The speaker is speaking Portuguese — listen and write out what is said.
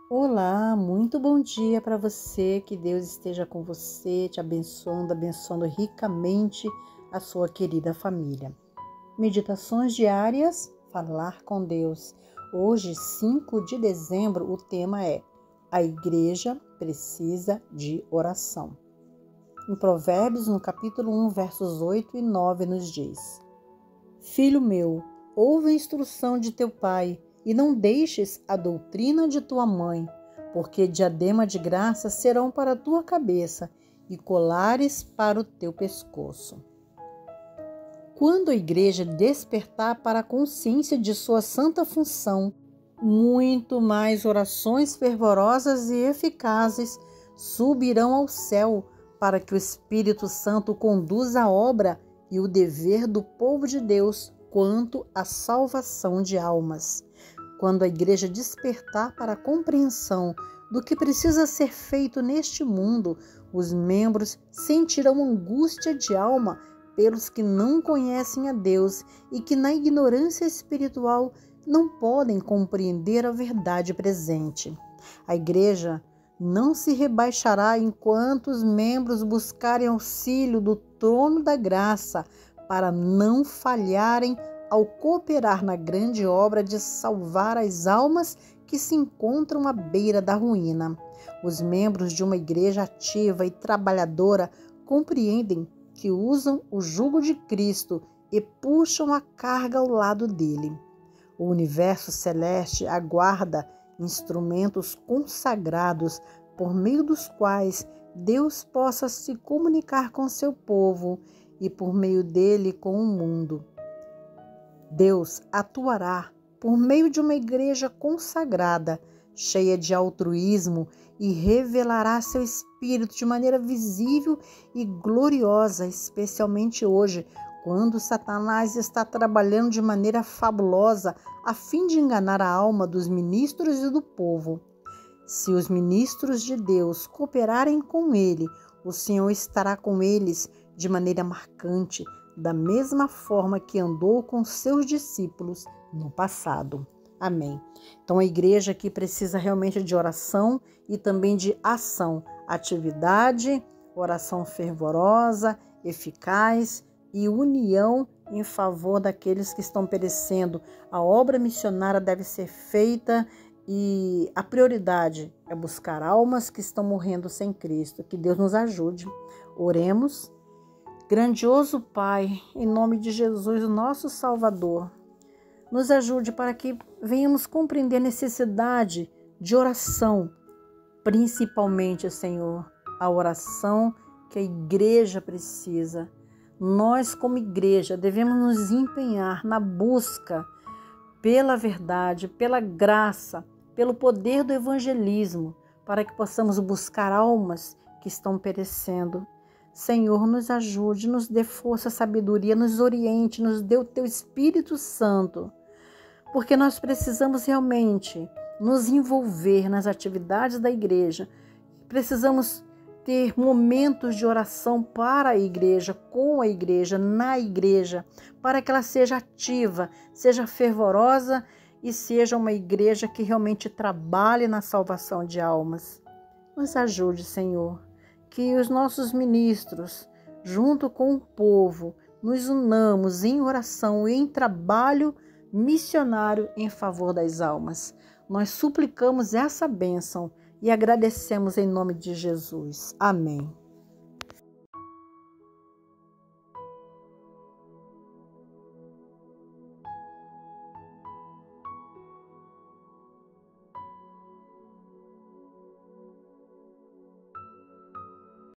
Olá, muito bom dia para você, que Deus esteja com você, te abençoando ricamente a sua querida família. Meditações diárias, falar com Deus. Hoje, 5 de dezembro, o tema é: a igreja precisa de oração. Em Provérbios, no capítulo 1, versos 8 e 9, nos diz: Filho meu, ouve a instrução de teu pai, e não deixes a doutrina de tua mãe, porque diadema de graça serão para a tua cabeça e colares para o teu pescoço. Quando a igreja despertar para a consciência de sua santa função, muito mais orações fervorosas e eficazes subirão ao céu para que o Espírito Santo conduza a obra e o dever do povo de Deus quanto à salvação de almas. Quando a igreja despertar para a compreensão do que precisa ser feito neste mundo, os membros sentirão angústia de alma pelos que não conhecem a Deus e que na ignorância espiritual não podem compreender a verdade presente. A igreja não se rebaixará enquanto os membros buscarem auxílio do trono da graça para não falharem ao cooperar na grande obra de salvar as almas que se encontram à beira da ruína. Os membros de uma igreja ativa e trabalhadora compreendem que usam o jugo de Cristo e puxam a carga ao lado dele. O universo celeste aguarda instrumentos consagrados por meio dos quais Deus possa se comunicar com seu povo e por meio dele com o mundo. Deus atuará por meio de uma igreja consagrada, cheia de altruísmo, e revelará seu Espírito de maneira visível e gloriosa, especialmente hoje, quando Satanás está trabalhando de maneira fabulosa a fim de enganar a alma dos ministros e do povo. Se os ministros de Deus cooperarem com ele, o Senhor estará com eles de maneira marcante, da mesma forma que andou com seus discípulos no passado. Amém. Então a igreja aqui precisa realmente de oração e também de ação, atividade, oração fervorosa, eficaz e união em favor daqueles que estão perecendo. A obra missionária deve ser feita e a prioridade é buscar almas que estão morrendo sem Cristo. Que Deus nos ajude. Oremos. Grandioso Pai, em nome de Jesus, o nosso Salvador, nos ajude para que venhamos compreender a necessidade de oração, principalmente, Senhor, a oração que a igreja precisa. Nós, como igreja, devemos nos empenhar na busca pela verdade, pela graça, pelo poder do evangelismo, para que possamos buscar almas que estão perecendo. Senhor, nos ajude, nos dê força, sabedoria, nos oriente, nos dê o Teu Espírito Santo, porque nós precisamos realmente nos envolver nas atividades da igreja. Precisamos ter momentos de oração para a igreja, com a igreja, na igreja, para que ela seja ativa, seja fervorosa e seja uma igreja que realmente trabalhe na salvação de almas. Nos ajude, Senhor. Que os nossos ministros, junto com o povo, nos unamos em oração e em trabalho missionário em favor das almas. Nós suplicamos essa bênção e agradecemos em nome de Jesus. Amém.